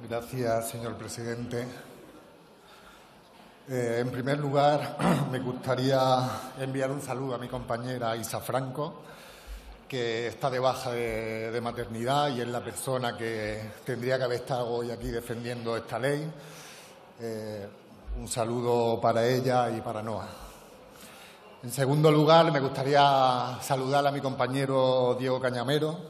Gracias, señor presidente. En primer lugar, me gustaría enviar un saludo a mi compañera Isa Franco, que está de baja de maternidad y es la persona que tendría que haber estado hoy aquí defendiendo esta ley. Un saludo para ella y para Noa. En segundo lugar, me gustaría saludar a mi compañero Diego Cañamero,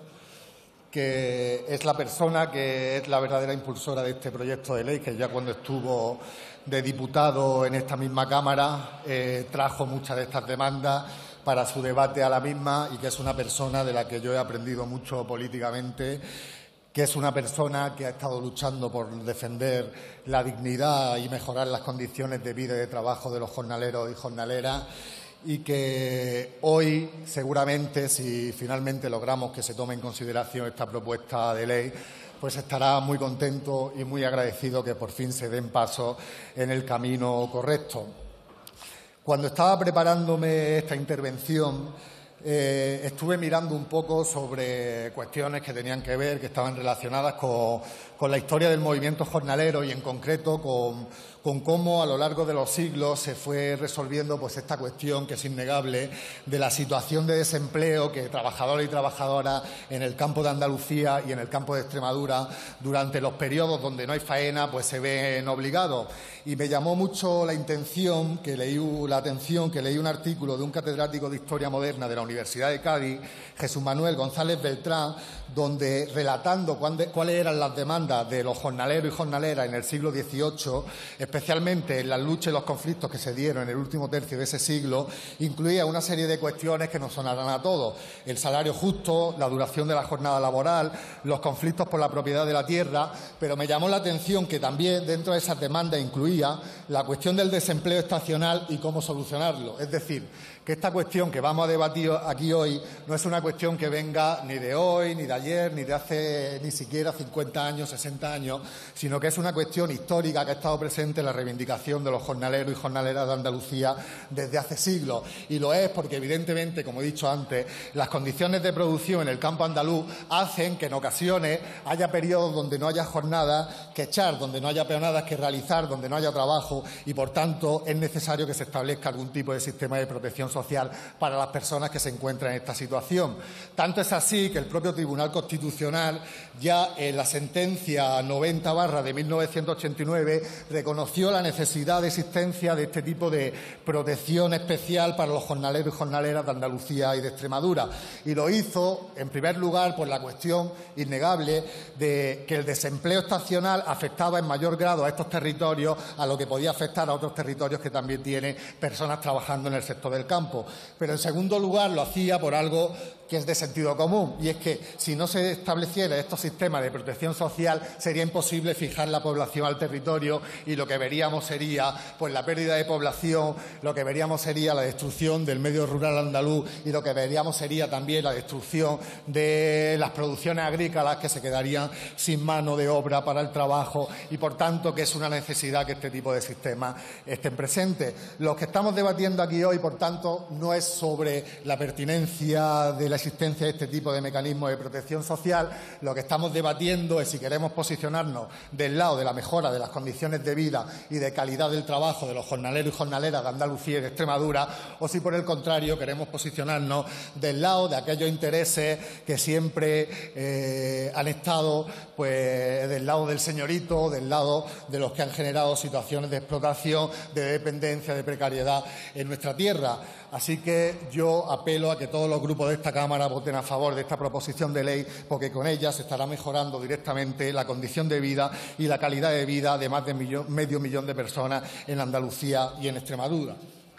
que es la persona que es la verdadera impulsora de este proyecto de ley, que ya cuando estuvo de diputado en esta misma Cámara trajo muchas de estas demandas para su debate a la misma y que es una persona de la que yo he aprendido mucho políticamente, que es una persona que ha estado luchando por defender la dignidad y mejorar las condiciones de vida y de trabajo de los jornaleros y jornaleras, y que hoy, seguramente, si finalmente logramos que se tome en consideración esta propuesta de ley, pues estará muy contento y muy agradecido que por fin se den pasos en el camino correcto. Cuando estaba preparándome esta intervención, estuve mirando un poco sobre cuestiones que tenían que ver, que estaban relacionadas con la historia del movimiento jornalero y, en concreto, con cómo a lo largo de los siglos se fue resolviendo pues esta cuestión que es innegable de la situación de desempleo que trabajadores y trabajadoras en el campo de Andalucía y en el campo de Extremadura durante los periodos donde no hay faena pues se ven obligados. Y me llamó mucho la atención que leí un artículo de un catedrático de Historia Moderna de la Universidad de Cádiz, Jesús Manuel González Beltrán, donde, relatando cuáles eran las demandas de los jornaleros y jornaleras en el siglo XVIII, especialmente en las luchas y los conflictos que se dieron en el último tercio de ese siglo, incluía una serie de cuestiones que nos sonarán a todos: el salario justo, la duración de la jornada laboral, los conflictos por la propiedad de la tierra, pero me llamó la atención que también dentro de esas demandas incluía la cuestión del desempleo estacional y cómo solucionarlo. Es decir, que esta cuestión que vamos a debatir aquí hoy no es una cuestión que venga ni de hoy, ni de ayer, ni de hace ni siquiera 50 años, 60 años, sino que es una cuestión histórica que ha estado presente en la reivindicación de los jornaleros y jornaleras de Andalucía desde hace siglos. Y lo es porque, evidentemente, como he dicho antes, las condiciones de producción en el campo andaluz hacen que en ocasiones haya periodos donde no haya jornadas que echar, donde no haya peonadas que realizar, donde no haya trabajo y, por tanto, es necesario que se establezca algún tipo de sistema de protección social para las personas que se encuentran en esta situación. Tanto es así que el propio Tribunal Constitucional, ya en la sentencia 90/ de 1989, reconoció la necesidad de existencia de este tipo de protección especial para los jornaleros y jornaleras de Andalucía y de Extremadura. Y lo hizo, en primer lugar, por la cuestión innegable de que el desempleo estacional afectaba en mayor grado a estos territorios a lo que podía afectar a otros territorios que también tienen personas trabajando en el sector del campo. Pero, en segundo lugar, lo hacía por algo que es de sentido común, y es que si no se estableciera estos sistemas de protección social sería imposible fijar la población al territorio y lo que veríamos sería pues la pérdida de población, lo que veríamos sería la destrucción del medio rural andaluz y lo que veríamos sería también la destrucción de las producciones agrícolas que se quedarían sin mano de obra para el trabajo y, por tanto, que es una necesidad que este tipo de sistemas estén presentes. Lo que estamos debatiendo aquí hoy, por tanto, no es sobre la pertinencia de la existencia de este tipo de mecanismos de protección social. Lo que estamos debatiendo es si queremos posicionarnos del lado de la mejora de las condiciones de vida y de calidad del trabajo de los jornaleros y jornaleras de Andalucía y de Extremadura, o si, por el contrario, queremos posicionarnos del lado de aquellos intereses que siempre han estado pues del lado del señorito, del lado de los que han generado situaciones de explotación, de dependencia, de precariedad en nuestra tierra. Así que yo apelo a que todos los grupos de esta Cámara voten a favor de esta proposición de ley, porque con ella se estará mejorando directamente la condición de vida y la calidad de vida de más de medio millón de personas en Andalucía y en Extremadura.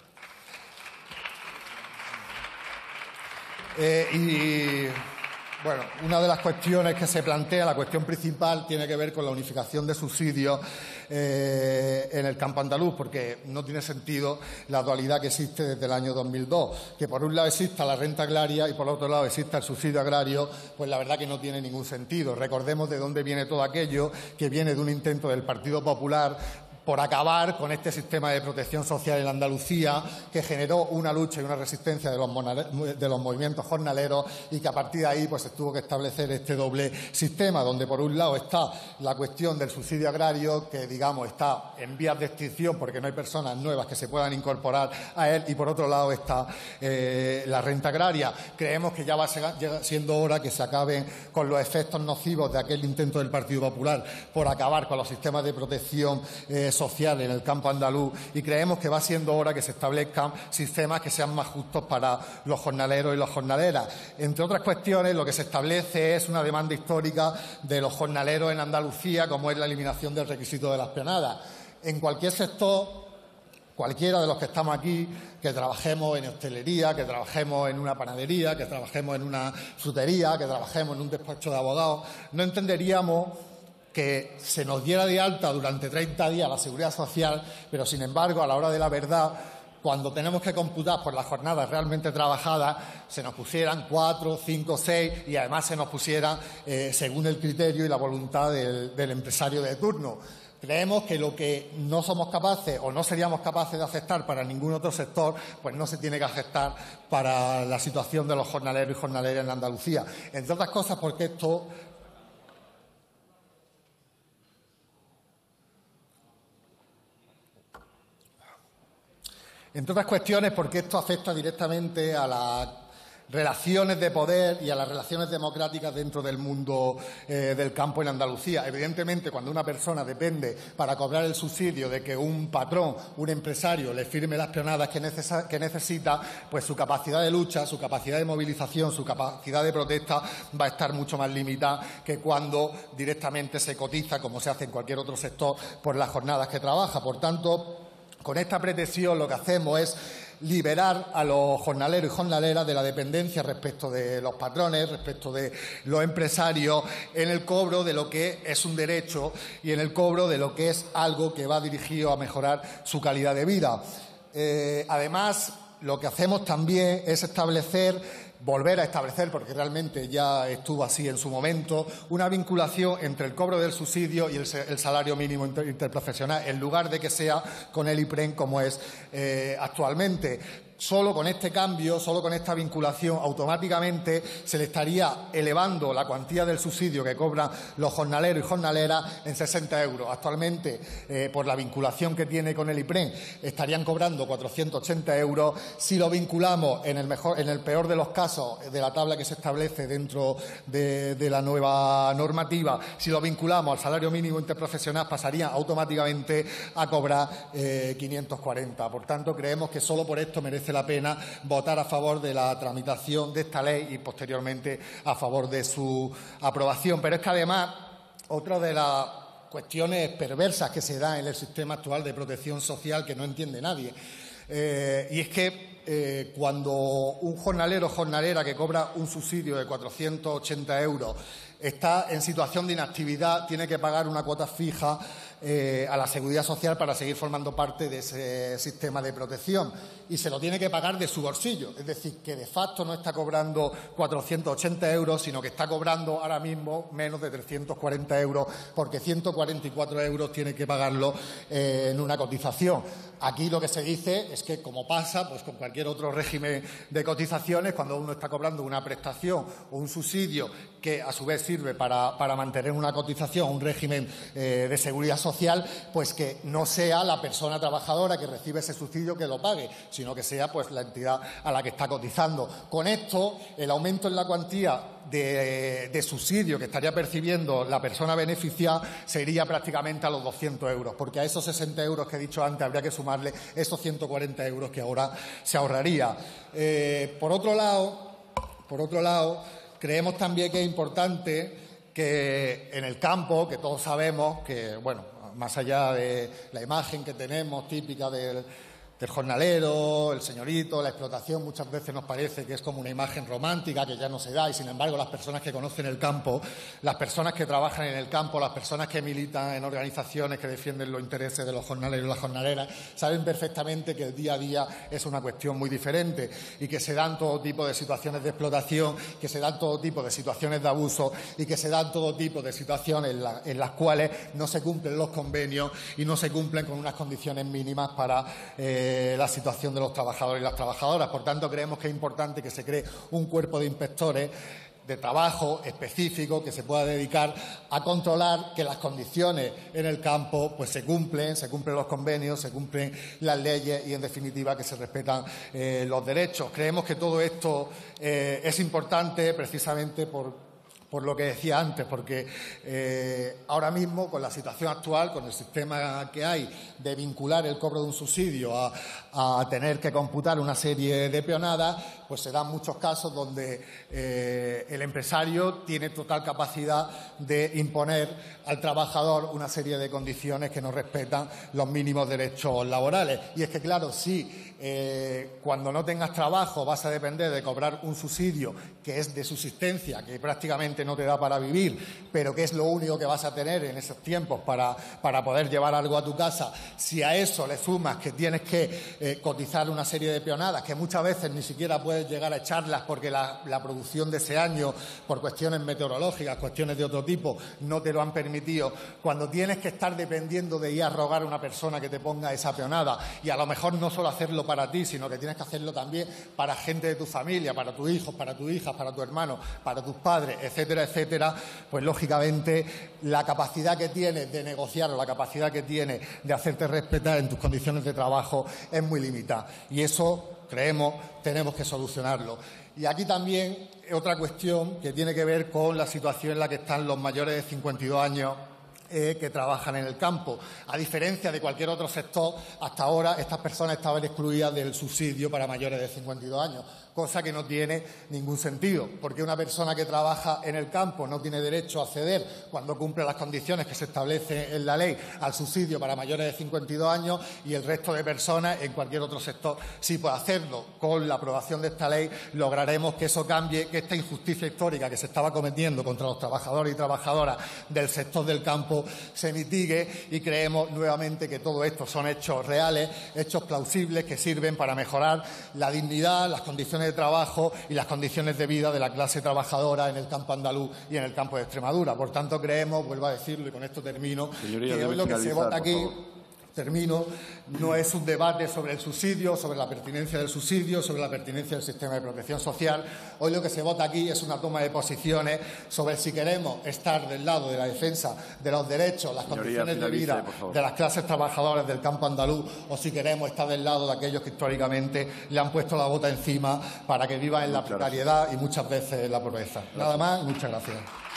Bueno, una de las cuestiones que se plantea, la cuestión principal, tiene que ver con la unificación de subsidios en el campo andaluz, porque no tiene sentido la dualidad que existe desde el año 2002, que por un lado exista la renta agraria y por otro lado exista el subsidio agrario, pues la verdad que no tiene ningún sentido. Recordemos de dónde viene todo aquello, que viene de un intento del Partido Popular por acabar con este sistema de protección social en Andalucía, que generó una lucha y una resistencia de los movimientos jornaleros, y que a partir de ahí pues se tuvo que establecer este doble sistema, donde por un lado está la cuestión del subsidio agrario, que digamos está en vías de extinción porque no hay personas nuevas que se puedan incorporar a él, y por otro lado está la renta agraria. Creemos que ya va siendo hora que se acaben con los efectos nocivos de aquel intento del Partido Popular por acabar con los sistemas de protección social en el campo andaluz, y creemos que va siendo hora que se establezcan sistemas que sean más justos para los jornaleros y las jornaleras. Entre otras cuestiones, lo que se establece es una demanda histórica de los jornaleros en Andalucía, como es la eliminación del requisito de las peonadas. En cualquier sector, cualquiera de los que estamos aquí, que trabajemos en hostelería, que trabajemos en una panadería, que trabajemos en una frutería, que trabajemos en un despacho de abogados, no entenderíamos que se nos diera de alta durante 30 días la Seguridad Social, pero, sin embargo, a la hora de la verdad, cuando tenemos que computar por las jornadas realmente trabajadas, se nos pusieran 4, 5, 6 y además se nos pusiera según el criterio y la voluntad del empresario de turno. Creemos que lo que no somos capaces o no seríamos capaces de aceptar para ningún otro sector, pues no se tiene que aceptar para la situación de los jornaleros y jornaleras en Andalucía. Entre otras cosas, porque esto... Entre otras cuestiones, porque esto afecta directamente a las relaciones de poder y a las relaciones democráticas dentro del mundo del campo en Andalucía. Evidentemente, cuando una persona depende para cobrar el subsidio de que un patrón, un empresario, le firme las peonadas que necesita, pues su capacidad de lucha, su capacidad de movilización, su capacidad de protesta va a estar mucho más limitada que cuando directamente se cotiza, como se hace en cualquier otro sector, por las jornadas que trabaja. Por tanto, con esta pretensión lo que hacemos es liberar a los jornaleros y jornaleras de la dependencia respecto de los patrones, respecto de los empresarios, en el cobro de lo que es un derecho y en el cobro de lo que es algo que va dirigido a mejorar su calidad de vida. Además, lo que hacemos también es volver a establecer, porque realmente ya estuvo así en su momento, una vinculación entre el cobro del subsidio y el salario mínimo interprofesional, en lugar de que sea con el IPREN como es actualmente. Solo con este cambio, solo con esta vinculación, automáticamente se le estaría elevando la cuantía del subsidio que cobran los jornaleros y jornaleras en 60 euros. Actualmente, por la vinculación que tiene con el IPREN, estarían cobrando 480 euros. Si lo vinculamos, en el peor de los casos, de la tabla que se establece dentro de la nueva normativa, si lo vinculamos al salario mínimo interprofesional, pasaría automáticamente a cobrar 540. Por tanto, creemos que solo por esto merece la pena votar a favor de la tramitación de esta ley y, posteriormente, a favor de su aprobación. Pero es que, además, otra de las cuestiones perversas que se da en el sistema actual de protección social que no entiende nadie, y es que cuando un jornalero o jornalera que cobra un subsidio de 480 euros está en situación de inactividad, tiene que pagar una cuota fija a la Seguridad Social para seguir formando parte de ese sistema de protección, y se lo tiene que pagar de su bolsillo. Es decir, que de facto no está cobrando 480 euros, sino que está cobrando ahora mismo menos de 340 euros, porque 144 euros tiene que pagarlo en una cotización. Aquí lo que se dice es que, como pasa pues con cualquier otro régimen de cotizaciones, cuando uno está cobrando una prestación o un subsidio que a su vez sirve para mantener una cotización, un régimen de seguridad social, pues que no sea la persona trabajadora que recibe ese subsidio que lo pague, sino que sea pues la entidad a la que está cotizando. Con esto, el aumento en la cuantía de subsidio que estaría percibiendo la persona beneficiada sería prácticamente a los 200 euros, porque a esos 60 euros que he dicho antes habría que sumarle esos 140 euros que ahora se ahorraría. Por otro lado, creemos también que es importante que en el campo, que todos sabemos que, bueno, más allá de la imagen que tenemos típica del jornalero, el señorito, la explotación, muchas veces nos parece que es como una imagen romántica que ya no se da y, sin embargo, las personas que conocen el campo, las personas que trabajan en el campo, las personas que militan en organizaciones que defienden los intereses de los jornaleros y las jornaleras, saben perfectamente que el día a día es una cuestión muy diferente y que se dan todo tipo de situaciones de explotación, que se dan todo tipo de situaciones de abuso y que se dan todo tipo de situaciones en las cuales no se cumplen los convenios y no se cumplen con unas condiciones mínimas para la situación de los trabajadores y las trabajadoras. Por tanto, creemos que es importante que se cree un cuerpo de inspectores de trabajo específico que se pueda dedicar a controlar que las condiciones en el campo pues se cumplen los convenios, se cumplen las leyes y, en definitiva, que se respetan los derechos. Creemos que todo esto es importante precisamente por lo que decía antes, porque ahora mismo, con la situación actual, con el sistema que hay de vincular el cobro de un subsidio a tener que computar una serie de peonadas, pues se dan muchos casos donde el empresario tiene total capacidad de imponer al trabajador una serie de condiciones que no respetan los mínimos derechos laborales. Y es que, claro, si cuando no tengas trabajo vas a depender de cobrar un subsidio que es de subsistencia, que prácticamente no te da para vivir, pero que es lo único que vas a tener en esos tiempos para poder llevar algo a tu casa, si a eso le sumas que tienes que cotizar una serie de peonadas, que muchas veces ni siquiera puedes llegar a echarlas porque la producción de ese año, por cuestiones meteorológicas, cuestiones de otro tipo, no te lo han permitido, cuando tienes que estar dependiendo de ir a rogar a una persona que te ponga esa peonada, y a lo mejor no solo hacerlo para ti, sino que tienes que hacerlo también para gente de tu familia, para tus hijos, para tus hijas, para tu hermano, para tus padres, etcétera, etcétera, pues lógicamente la capacidad que tienes de negociar o la capacidad que tienes de hacerte respetar en tus condiciones de trabajo es muy limitada. Y eso, creemos, tenemos que solucionarlo. Y aquí también otra cuestión que tiene que ver con la situación en la que están los mayores de 52 años que trabajan en el campo. A diferencia de cualquier otro sector, hasta ahora estas personas estaban excluidas del subsidio para mayores de 52 años, cosa que no tiene ningún sentido, porque una persona que trabaja en el campo no tiene derecho a acceder, cuando cumple las condiciones que se establecen en la ley, al subsidio para mayores de 52 años, y el resto de personas en cualquier otro sector sí puede hacerlo. Con la aprobación de esta ley lograremos que eso cambie, que esta injusticia histórica que se estaba cometiendo contra los trabajadores y trabajadoras del sector del campo se mitigue, y creemos nuevamente que todo esto son hechos reales, hechos plausibles que sirven para mejorar la dignidad, las condiciones de trabajo y las condiciones de vida de la clase trabajadora en el campo andaluz y en el campo de Extremadura. Por tanto, creemos, vuelvo a decirlo y con esto termino, Señoría, que hoy lo que se vota aquí, termino, no es un debate sobre el subsidio, sobre la pertinencia del subsidio, sobre la pertinencia del sistema de protección social. Hoy lo que se vota aquí es una toma de posiciones sobre si queremos estar del lado de la defensa de los derechos, las condiciones de vida de las clases trabajadoras del campo andaluz, o si queremos estar del lado de aquellos que históricamente le han puesto la bota encima para que vivan en la precariedad y muchas veces en la pobreza. Nada más, muchas gracias.